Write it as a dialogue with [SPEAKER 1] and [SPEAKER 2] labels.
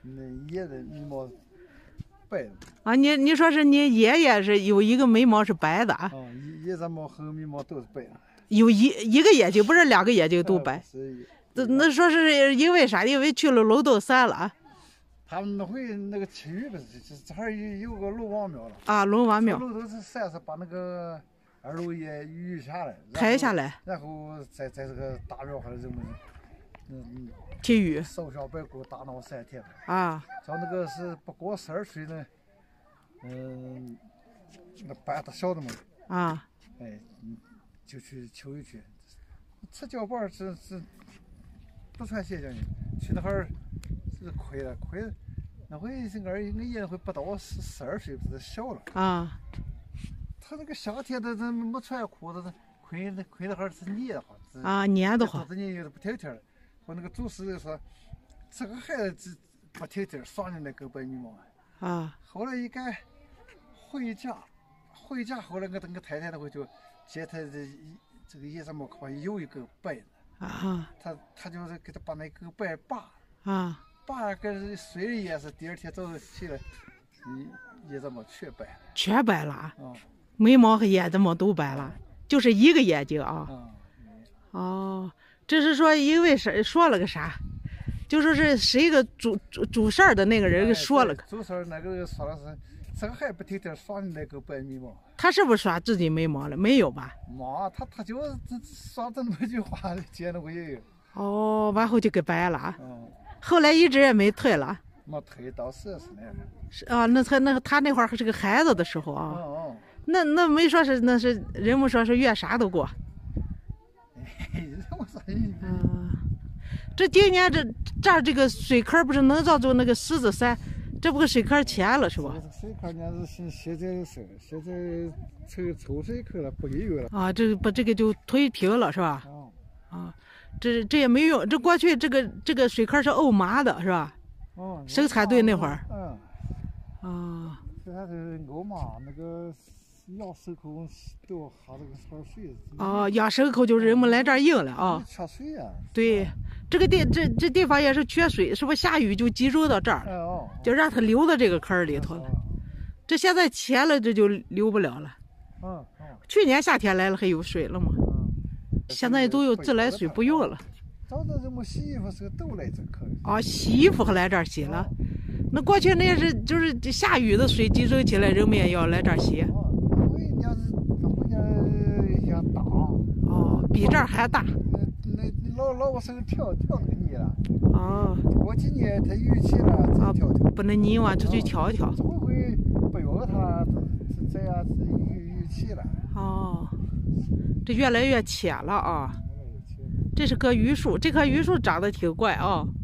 [SPEAKER 1] 那爷的眉毛白的。
[SPEAKER 2] 啊，你说是你爷爷是有一个眉毛是白的啊？
[SPEAKER 1] 爷咱们后眉毛都是白的。
[SPEAKER 2] 有一个眼睛，不是两个眼睛都白。那说是因为啥？因为去了龙斗山了啊。
[SPEAKER 1] 他们那回那个祈雨不是，这还有个龙王庙了
[SPEAKER 2] 啊，龙王庙。
[SPEAKER 1] 龙斗山是把那个二楼也移下来，
[SPEAKER 2] 抬下来，
[SPEAKER 1] 然后在这个大庙上人们
[SPEAKER 2] 祈雨，
[SPEAKER 1] 烧香拜佛，大闹3天
[SPEAKER 2] 啊。
[SPEAKER 1] 像那个是不过12岁呢，那班大小的嘛
[SPEAKER 2] 啊，
[SPEAKER 1] 哎，就去求一去，吃脚板是不穿鞋的，去那会儿是亏了，那回是俺爷会不到12岁，不是小了
[SPEAKER 2] 啊。
[SPEAKER 1] 他那个夏天的这没穿裤子，亏那会儿是黏的慌
[SPEAKER 2] 啊，黏的慌。
[SPEAKER 1] 这年有的不贴贴的，我那个祖师说，这个孩子不贴贴，耍你那个白眉毛
[SPEAKER 2] 啊。后
[SPEAKER 1] 来一改，回家，后来我太太那回就接他这个爷子毛可有一个白的
[SPEAKER 2] 啊，
[SPEAKER 1] 他就是给他把那个白拔
[SPEAKER 2] 啊，
[SPEAKER 1] 拔个睡了也是第2天早上起来，爷子毛
[SPEAKER 2] 全白了啊。
[SPEAKER 1] 嗯。
[SPEAKER 2] 眉毛和眼子毛都白了，就是一个眼睛啊。哦，这是说因为说了个啥？就说是一个主事儿的那个人说了个。
[SPEAKER 1] 主事儿那个人说的是，这个还不天天耍你那个白眉毛。
[SPEAKER 2] 他是不是耍自己眉毛了？没有吧？
[SPEAKER 1] 妈，他就耍这么句话，见了我也有。
[SPEAKER 2] 哦，完后就给白了。后来一直也没退了。
[SPEAKER 1] 没退，到是那样。
[SPEAKER 2] 是啊，他那会儿还是个孩子的时候啊。那没说是那是人们说是越啥都过。这今年这个水坑不是能造就那个狮子山，这不个水坑迁了是吧？
[SPEAKER 1] 水坑呢是现在抽水坑了，不给有了。
[SPEAKER 2] 啊，把这个就推平了是吧？啊，这也没用，这过去这个水坑是沤麻的是吧？生产队那会儿。啊。
[SPEAKER 1] 这还是沤麻那个。养牲口都哈这个河水。
[SPEAKER 2] 养牲口就是人们来这儿用了啊。
[SPEAKER 1] 缺水啊。
[SPEAKER 2] 对，这个地方也是缺水，是不是下雨就集中到这儿了？就让它流到这个坑里头了。这现在迁了，这就流不了了。去年夏天来了还有水了吗？现在都有自来水不用了。
[SPEAKER 1] 早上人们洗衣服是都来这坑。
[SPEAKER 2] 洗衣服还来这儿洗了。那过去那是就是下雨的水集中起来，人们也要来这儿洗。比这儿还大。
[SPEAKER 1] 那老往上跳那个泥了。过几年它雨起了，跳。
[SPEAKER 2] 不能泥往出去跳。
[SPEAKER 1] 这回不用它，这样子雨起了。
[SPEAKER 2] 这越来越浅了啊。这是棵榆树，这棵榆树长得挺怪啊。